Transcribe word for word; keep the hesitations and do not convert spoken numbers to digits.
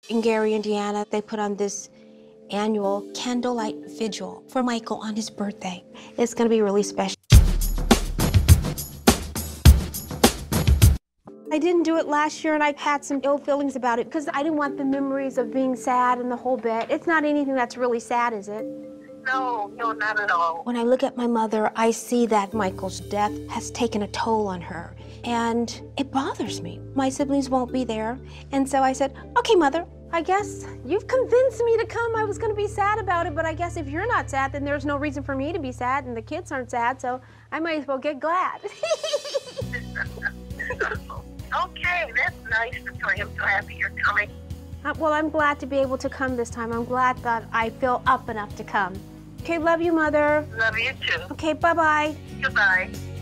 In Gary, Indiana, they put on this annual candlelight vigil for Michael on his birthday. It's gonna be really special. I didn't do it last year, and I had some ill feelings about it because I didn't want the memories of being sad and the whole bit. It's not anything that's really sad, is it? No, no, not at all. When I look at my mother, I see that Michael's death has taken a toll on her, and it bothers me. My siblings won't be there, and so I said, okay, Mother, I guess you've convinced me to come. I was gonna be sad about it, but I guess if you're not sad, then there's no reason for me to be sad, and the kids aren't sad, so I might as well get glad. Okay, that's nice, Latoya. I'm glad that you're coming. Uh, well, I'm glad to be able to come this time. I'm glad that I feel up enough to come. Okay, love you, Mother. Love you too. Okay, bye-bye. Goodbye.